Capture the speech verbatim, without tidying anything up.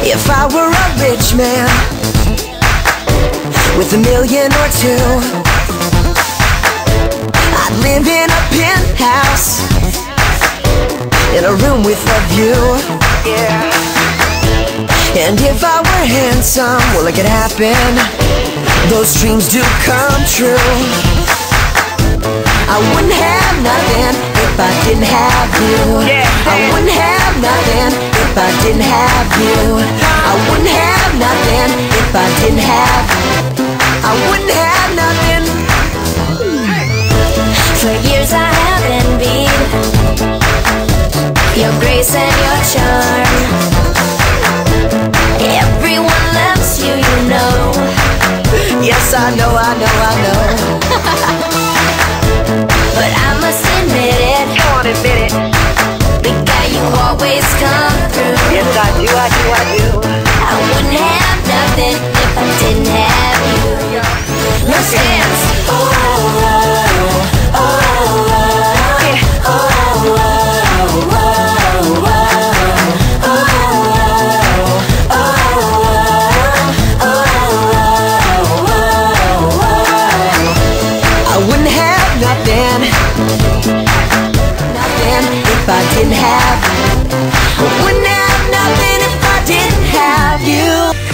If I were a rich man with a million or two, I'd live in a penthouse in a room with a view. Yeah. And if I were handsome, well, it could happen. Those dreams do come true. I wouldn't have nothing if I didn't have you. Yeah. I wouldn't have nothing if I didn't have you. I wouldn't have nothing if I didn't have. I wouldn't have nothing. For years I have envied your grace and your charm. Everyone loves you, you know. Yes, I know, I know, I know. But I must admit it. Come on, admit it. The guy you always come through. Yes, I do, I do, I do. I wouldn't have nothing if I didn't have you. Let's dance. Oh, oh, oh, oh, oh, yeah. Oh, oh, oh, oh, oh. If I didn't have, I wouldn't have nothing if I didn't have you.